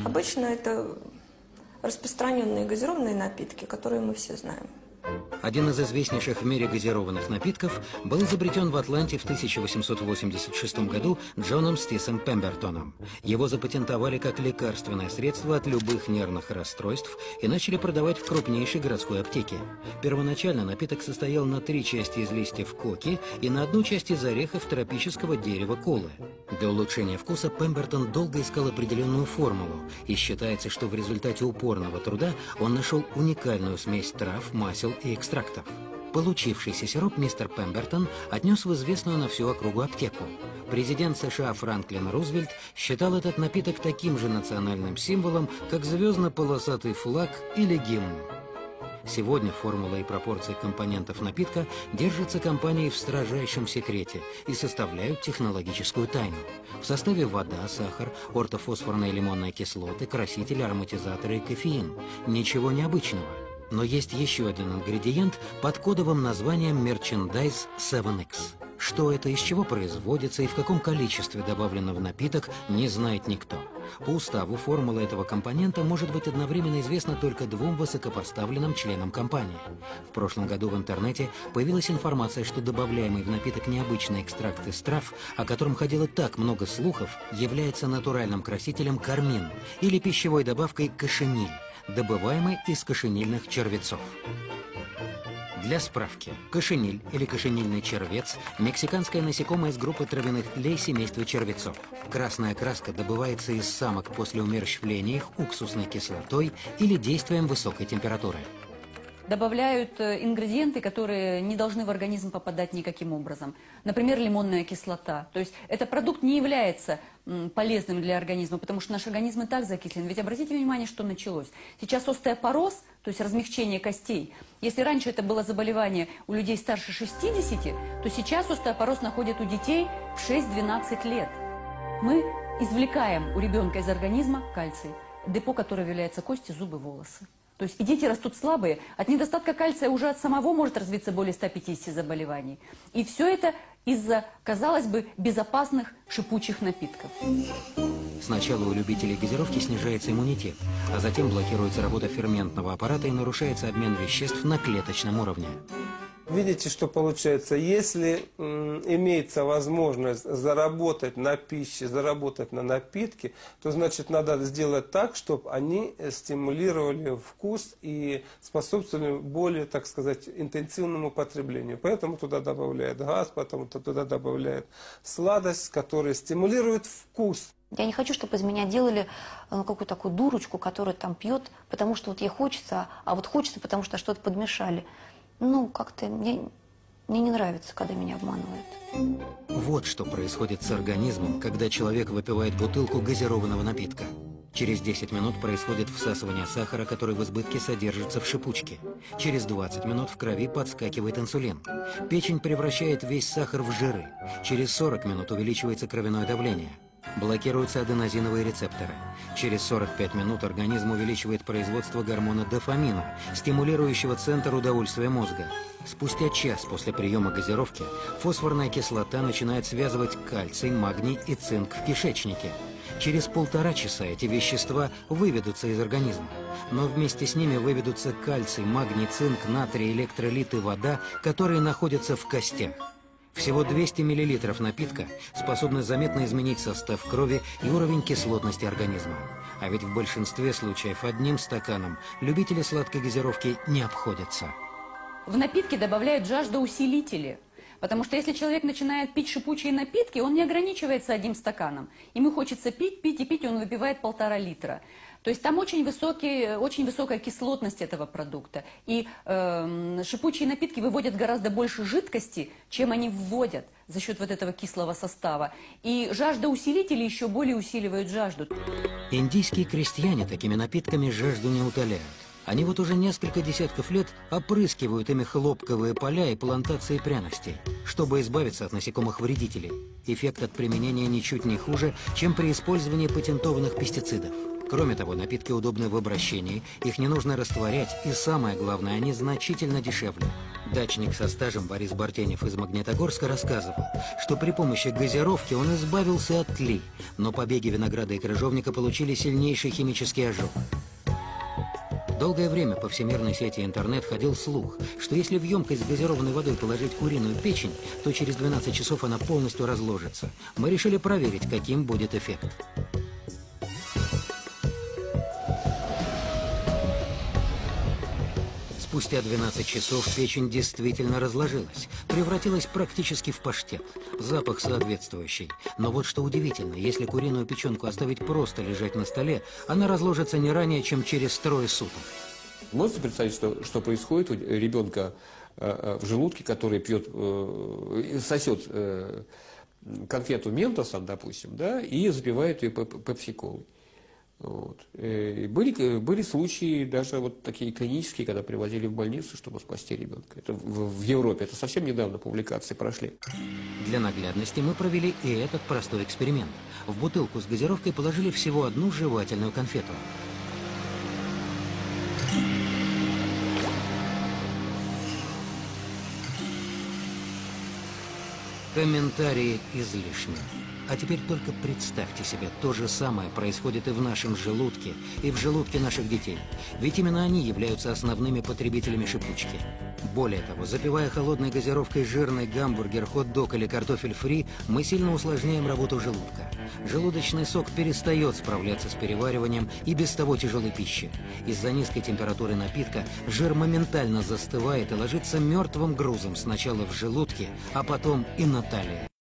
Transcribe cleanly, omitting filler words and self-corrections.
Обычно это распространенные газированные напитки, которые мы все знаем. Один из известнейших в мире газированных напитков был изобретен в Атланте в 1886 году Джоном Стисом Пембертоном. Его запатентовали как лекарственное средство от любых нервных расстройств и начали продавать в крупнейшей городской аптеке. Первоначально напиток состоял на 3 части из листьев коки и на 1 часть из орехов тропического дерева колы. Для улучшения вкуса Пембертон долго искал определенную формулу, и считается, что в результате упорного труда он нашел уникальную смесь трав, масел и экстрактов. Получившийся сироп мистер Пембертон отнес в известную на всю округу аптеку. Президент США Франклин Рузвельт считал этот напиток таким же национальным символом, как звездно-полосатый флаг или гимн. Сегодня формула и пропорции компонентов напитка держатся компанией в строжайшем секрете и составляют технологическую тайну. В составе вода, сахар, ортофосфорные лимонные кислоты, красители, ароматизаторы и кофеин. Ничего необычного. Но есть еще один ингредиент под кодовым названием Merchandise 7X. Что это, из чего производится и в каком количестве добавлено в напиток, не знает никто. По уставу формула этого компонента может быть одновременно известна только 2 высокопоставленным членам компании. В прошлом году в интернете появилась информация, что добавляемый в напиток необычный экстракт из трав, о котором ходило так много слухов, является натуральным красителем кармин или пищевой добавкой кошениль, добываемый из кошенильных червецов. Для справки, кошениль или кошенильный червец – мексиканское насекомое из группы травяных тлей семейства червецов. Красная краска добывается из самок после умерщвления их уксусной кислотой или действием высокой температуры. Добавляют ингредиенты, которые не должны в организм попадать никаким образом. Например, лимонная кислота. То есть этот продукт не является полезным для организма, потому что наш организм и так закислен. Ведь обратите внимание, что началось. Сейчас остеопороз, то есть размягчение костей. Если раньше это было заболевание у людей старше 60, то сейчас остеопороз находят у детей в 6-12 лет. Мы извлекаем у ребенка из организма кальций, депо которого являются кости, зубы, волосы. То есть и дети растут слабые, от недостатка кальция уже от самого может развиться более 150 заболеваний. И все это из-за, казалось бы, безопасных шипучих напитков. Сначала у любителей газировки снижается иммунитет, а затем блокируется работа ферментного аппарата и нарушается обмен веществ на клеточном уровне. Видите, что получается? Если имеется возможность заработать на пище, заработать на напитке, то значит надо сделать так, чтобы они стимулировали вкус и способствовали более, так сказать, интенсивному потреблению. Поэтому туда добавляют газ, потом туда добавляют сладость, которая стимулирует вкус. Я не хочу, чтобы из меня делали какую-то такую дурочку, которая там пьет, потому что вот ей хочется, а вот хочется, потому что что-то подмешали. Ну, как-то мне не нравится, когда меня обманывают. Вот что происходит с организмом, когда человек выпивает бутылку газированного напитка. Через 10 минут происходит всасывание сахара, который в избытке содержится в шипучке. Через 20 минут в крови подскакивает инсулин. Печень превращает весь сахар в жиры. Через 40 минут увеличивается кровяное давление. Блокируются аденозиновые рецепторы. Через 45 минут организм увеличивает производство гормона дофамина, стимулирующего центр удовольствия мозга. Спустя час после приема газировки фосфорная кислота начинает связывать кальций, магний и цинк в кишечнике. Через 1,5 часа эти вещества выведутся из организма. Но вместе с ними выведутся кальций, магний, цинк, натрий, электролит и вода, которые находятся в костях. Всего 200 мл напитка способны заметно изменить состав крови и уровень кислотности организма. А ведь в большинстве случаев одним стаканом любители сладкой газировки не обходятся. В напитки добавляют жаждоусилители. Потому что если человек начинает пить шипучие напитки, он не ограничивается 1 стаканом. Ему хочется пить, пить и пить, и он выпивает 1,5 литра. То есть там очень высокая кислотность этого продукта. И шипучие напитки выводят гораздо больше жидкости, чем они вводят за счет вот этого кислого состава. И жаждоусилители еще более усиливают жажду. Индийские крестьяне такими напитками жажду не утоляют. Они вот уже несколько десятков лет опрыскивают ими хлопковые поля и плантации пряностей, чтобы избавиться от насекомых-вредителей. Эффект от применения ничуть не хуже, чем при использовании патентованных пестицидов. Кроме того, напитки удобны в обращении, их не нужно растворять, и самое главное, они значительно дешевле. Дачник со стажем Борис Бартенев из Магнитогорска рассказывал, что при помощи газировки он избавился от тли, но побеги винограда и крыжовника получили сильнейший химический ожог. Долгое время по всемирной сети интернет ходил слух, что если в емкость с газированной водой положить куриную печень, то через 12 часов она полностью разложится. Мы решили проверить, каким будет эффект. Спустя 12 часов печень действительно разложилась, превратилась практически в паштет. Запах соответствующий. Но вот что удивительно, если куриную печенку оставить просто лежать на столе, она разложится не ранее, чем через 3 суток. Можете представить, что происходит у ребенка в желудке, который пьет, сосет конфету Ментосом, допустим, да, и запивает ее пепси-колой. Вот. И были случаи, даже вот такие клинические, когда привозили в больницу, чтобы спасти ребенка. Это в Европе. Это совсем недавно публикации прошли. Для наглядности мы провели и этот простой эксперимент. В бутылку с газировкой положили всего одну жевательную конфету. Комментарии излишни. А теперь только представьте себе, то же самое происходит и в нашем желудке, и в желудке наших детей. Ведь именно они являются основными потребителями шипучки. Более того, запивая холодной газировкой жирный гамбургер, хот-дог или картофель фри, мы сильно усложняем работу желудка. Желудочный сок перестает справляться с перевариванием и без того тяжелой пищи. Из-за низкой температуры напитка жир моментально застывает и ложится мертвым грузом сначала в желудке, а потом и на талии.